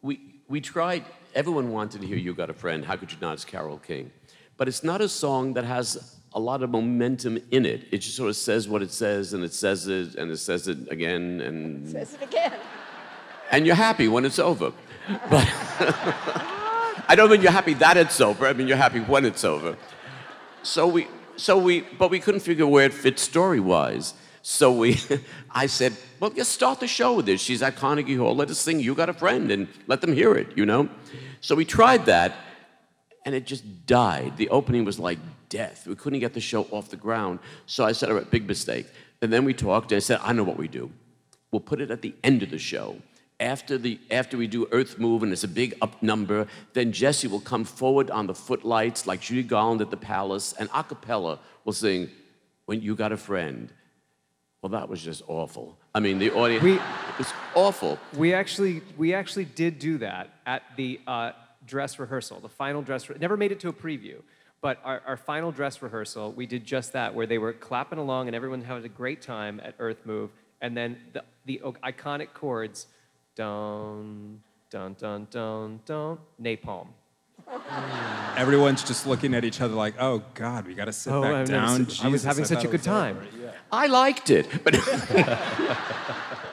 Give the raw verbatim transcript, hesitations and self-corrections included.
we, we tried, everyone wanted to hear You Got a Friend, How Could You Not, it's Carole King. But it's not a song that has a lot of momentum in it. It just sort of says what it says, and it says it, and it says it again, and... Says it again. And you're happy when it's over. But I don't mean you're happy that it's over, I mean you're happy when it's over. So we, so we, but we couldn't figure where it fits story-wise. So we, I said, well, just start the show with this. She's at Carnegie Hall, let us sing You Got a Friend, and let them hear it, you know? So we tried that, and it just died. The opening was like death. We couldn't get the show off the ground. So I said, all right, big mistake. And then we talked, and I said, I know what we do. We'll put it at the end of the show. After, the, after we do Earth Move, and it's a big up number, then Jesse will come forward on the footlights like Judy Garland at the Palace, and a cappella will sing, When You Got a Friend. Well, that was just awful. I mean, the audience, we, it was awful. We actually, we actually did do that at the uh, dress rehearsal, the final dress, re never made it to a preview, but our, our final dress rehearsal, we did just that, where they were clapping along and everyone had a great time at Earth Move, and then the, the iconic chords, dun, dun, dun, dun, dun, napalm. Everyone's just looking at each other like, oh God, we gotta sit oh, back I've down. Never, I was having I such a good time. I liked it, but